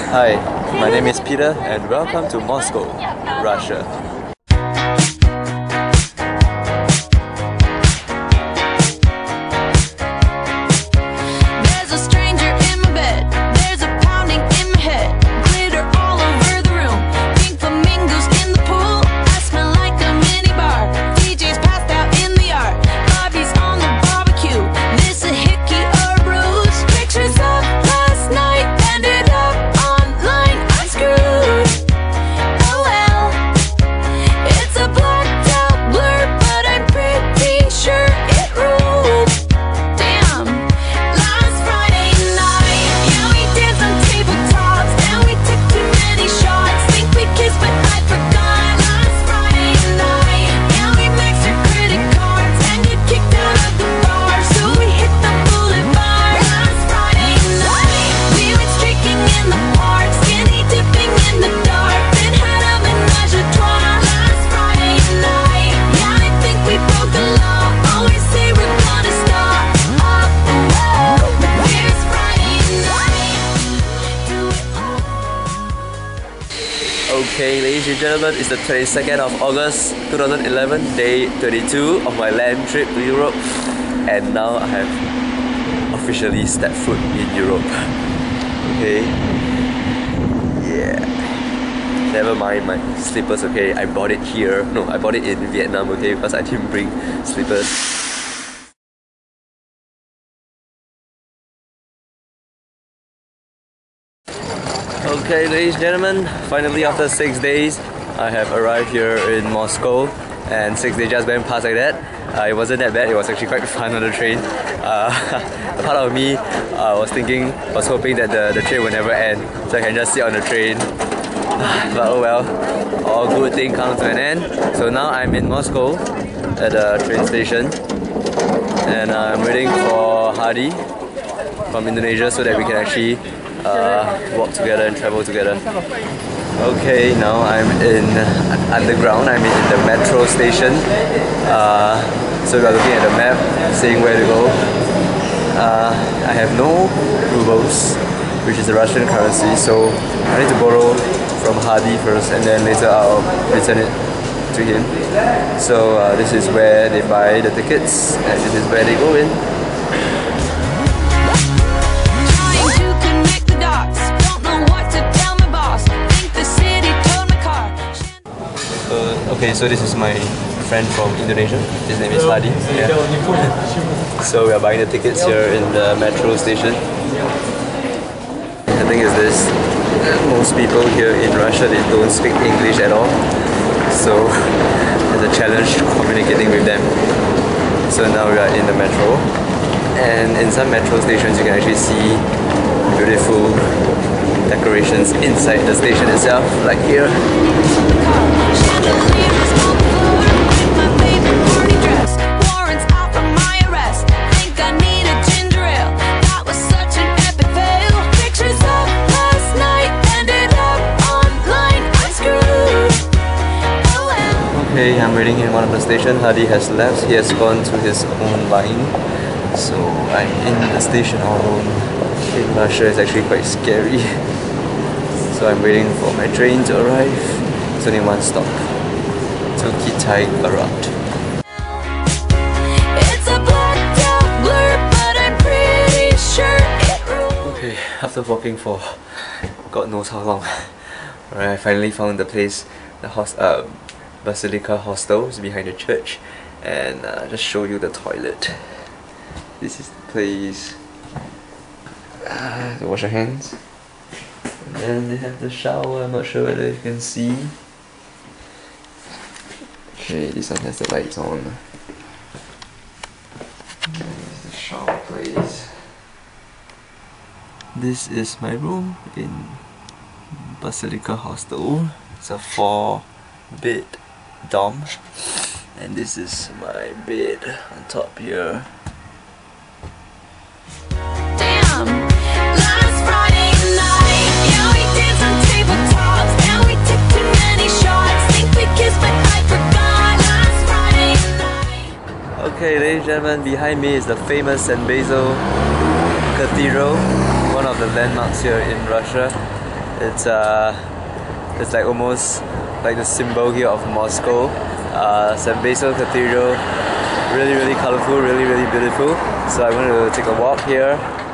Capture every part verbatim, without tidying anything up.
Hi, my name is Peter and welcome to Moscow, Russia. Okay, ladies and gentlemen, it's the twenty-second of August two thousand eleven, day thirty-two of my land trip to Europe, and now I have officially stepped foot in Europe. Okay, yeah. Never mind my slippers, okay? I bought it here. No, I bought it in Vietnam, okay? Because I didn't bring slippers. Okay, ladies and gentlemen, finally after six days, I have arrived here in Moscow, and six days just went past like that. Uh, it wasn't that bad, it was actually quite fun on the train. Uh, a part of me uh, was thinking, was hoping that the, the train would never end, so I can just sit on the train. But oh well, all good thing comes to an end. So now I'm in Moscow at the train station, and I'm waiting for Hadi from Indonesia so that we can actually Uh, walk together and travel together. Okay, now I'm in underground, I'm in the metro station. Uh, so we are looking at the map, seeing where to go. Uh, I have no rubles, which is the Russian currency, so I need to borrow from Hadi first and then later I'll return it to him. So uh, this is where they buy the tickets and this is where they go in. Okay, so this is my friend from Indonesia. His name is Hadi. Yeah. So we are buying the tickets here in the metro station. The thing is this, most people here in Russia, they don't speak English at all. So there's a challenge communicating with them. So now we are in the metro. And in some metro stations you can actually see beautiful decorations inside the station itself, like here. Okay, I'm waiting in one of the stations. Hadi has left. He has gone to his own line. So I'm in the station all alone. In Russia, it's actually quite scary. So I'm waiting for my train to arrive. It's only one stop to Kitay-Garut. Okay, after walking for God knows how long, right, I finally found the place, the host, uh, Basilica Hostel is behind the church, and uh, just show you the toilet. This is the place uh, to wash your hands. And then they have the shower. I'm not sure whether you can see. Okay, this one has the lights on. There's the shower place. This is my room in Basilica Hostel. It's a four bed dorm, and this is my bed on top here. Damn, last Friday night, yeah, we danced on tabletops, and we took too many shots. Think we kissed, but I forgot last Friday night. Okay, ladies and gentlemen, behind me is the famous Saint Basil Cathedral, one of the landmarks here in Russia. It's uh, it's like almost like the symbol here of Moscow. Uh, Saint Basil Cathedral, really really colorful, really really beautiful. So I'm going to take a walk here.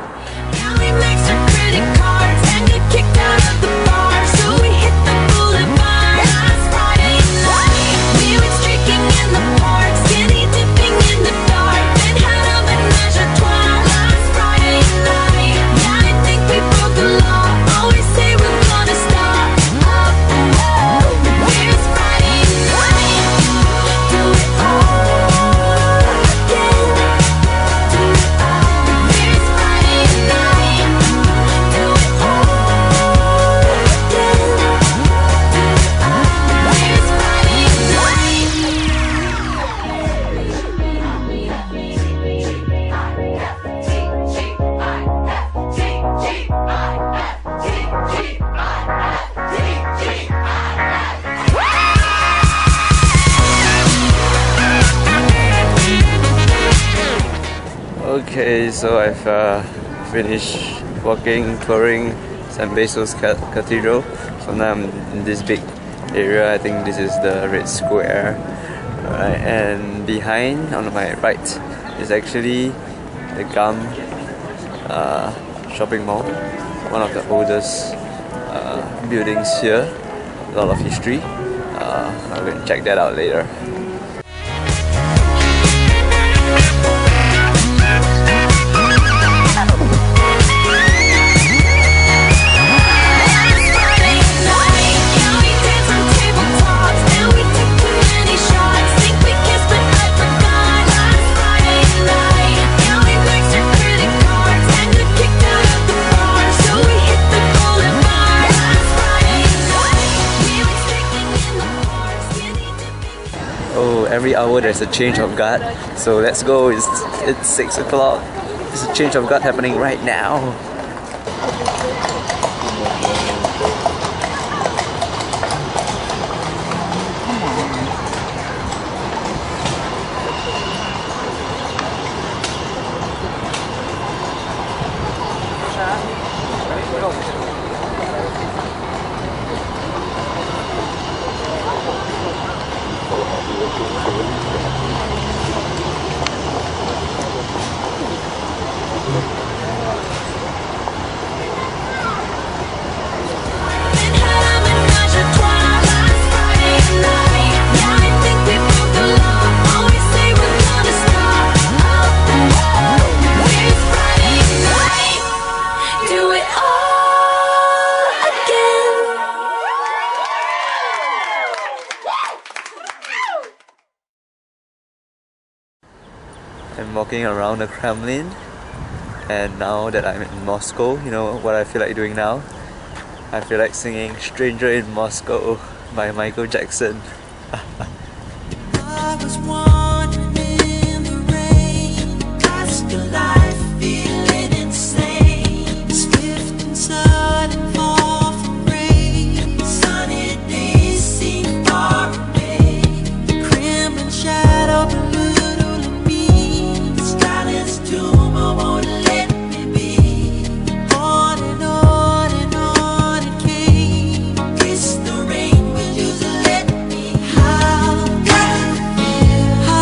Okay, so I've uh, finished walking, touring Saint Basil's Cathedral. So now I'm in this big area. I think this is the Red Square. Right, and behind, on my right, is actually the Gum uh, shopping mall. One of the oldest uh, buildings here. A lot of history. Uh, I'm going to check that out later. Oh, every hour there's a change of guard. So let's go. It's it's six o'clock. There's a change of guard happening right now. I'm walking around the Kremlin, and now that I'm in Moscow, you know what I feel like doing now? I feel like singing Stranger in Moscow by Michael Jackson. I was wandering in the rain, past your life feeling insane, swift and sudden fall from rain, sunny days seem far away, the Kremlin shadow blue. How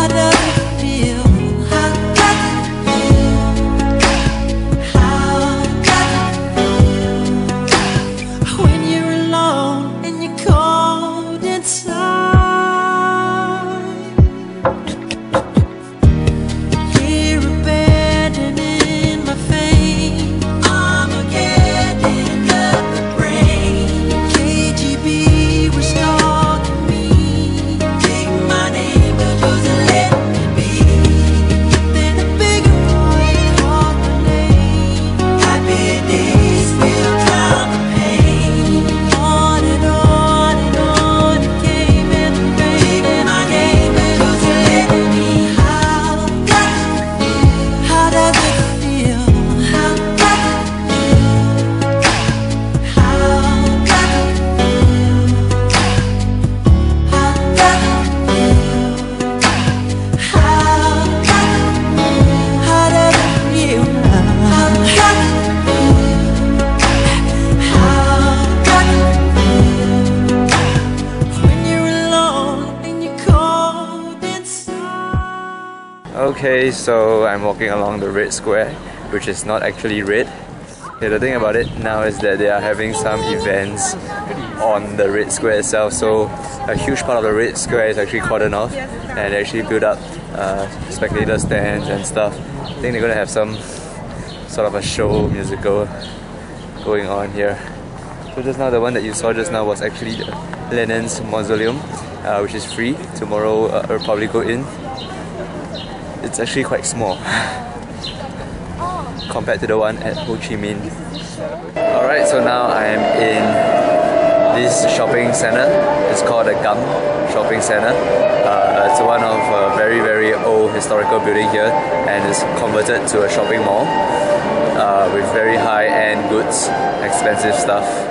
Okay, so I'm walking along the Red Square, which is not actually red. Okay, the thing about it now is that they are having some events on the Red Square itself, so a huge part of the Red Square is actually cordoned off, and they actually build up uh, spectator stands and stuff. I think they're gonna have some sort of a show, musical going on here. So just now, the one that you saw just now was actually Lenin's mausoleum, uh, which is free. Tomorrow uh, I'll probably go in. It's actually quite small compared to the one at Ho Chi Minh. Alright, so now I am in this shopping center. It's called the Gam Shopping Center. Uh, it's one of a very very old historical building here, and it's converted to a shopping mall uh, with very high-end goods, expensive stuff.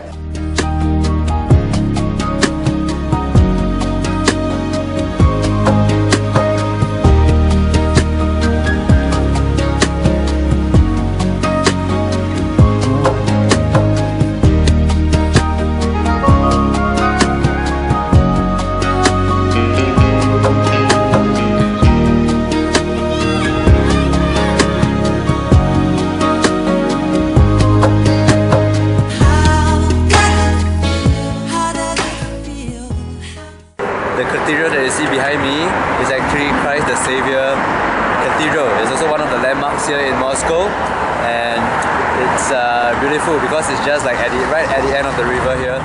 The cathedral that you see behind me is actually Christ the Savior Cathedral. It's also one of the landmarks here in Moscow, and it's uh, beautiful because it's just like at the, right at the end of the river here.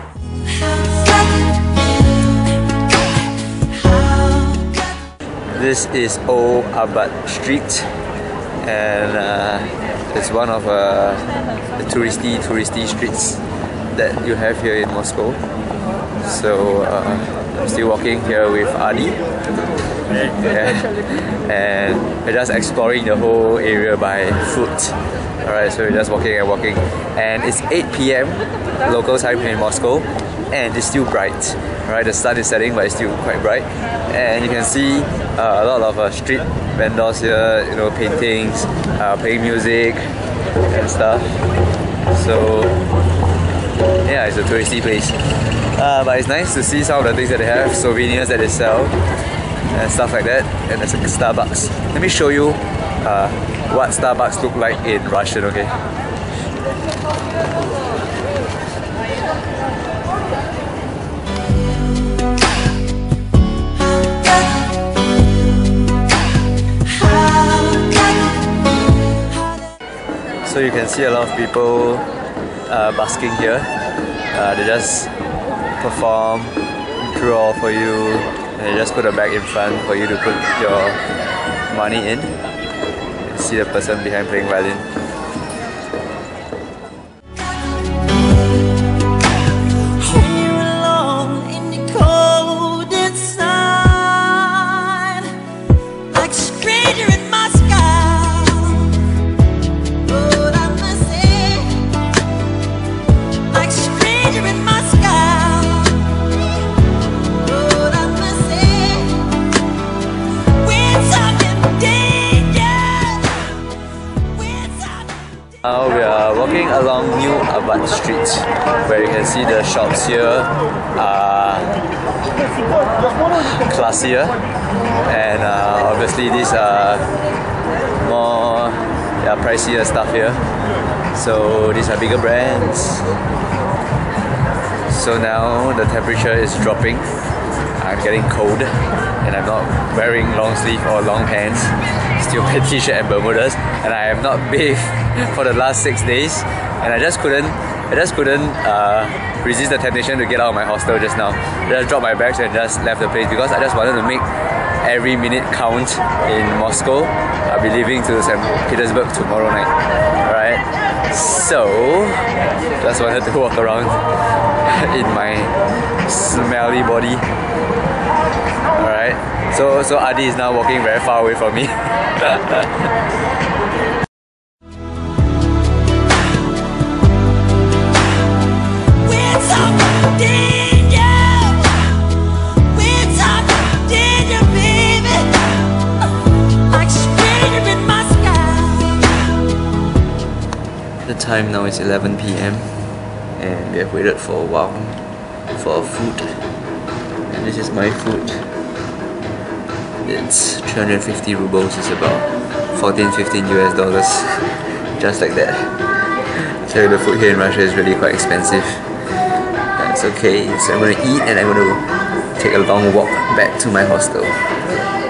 This is Old Abad Street, and uh, it's one of uh, the touristy touristy streets that you have here in Moscow. So uh, I'm still walking here with Adi, yeah. And we're just exploring the whole area by foot. Alright, so we're just walking and walking, and it's eight P M local time here in Moscow, and it's still bright. Right, the sun is setting, but it's still quite bright, and you can see uh, a lot of uh, street vendors here, you know, paintings, uh, playing music and stuff. So yeah, it's a touristy place. Uh, but it's nice to see some of the things that they have, souvenirs that they sell and stuff like that. And there's a Starbucks. Let me show you uh, what Starbucks look like in Russian, okay? So you can see a lot of people uh, basking here. Uh, they just perform, draw for you, and they just put a bag in front for you to put your money in. You see the person behind playing violin. Now we are walking along New Abad Street, where you can see the shops here are classier, and uh, obviously these are more yeah, pricier stuff here. So these are bigger brands. So now the temperature is dropping. I'm getting cold, and I'm not wearing long sleeve or long pants. Still wear t-shirt and bermudas, and I have not bathed for the last six days, and I just couldn't I just couldn't uh, resist the temptation to get out of my hostel just now. I just dropped my bags and just left the place because I just wanted to make every minute count in Moscow. I'll be leaving to Saint Petersburg tomorrow night. Alright, so just wanted to walk around in my smelly body. Alright, so so Adi is now walking very far away from me. The time now is eleven P M and we have waited for a while for our food, and this is my food. it's three hundred fifty rubles, is about fourteen fifteen U S dollars. Just like that. So the food here in Russia is really quite expensive. That's okay, so I'm gonna eat and I'm gonna take a long walk back to my hostel.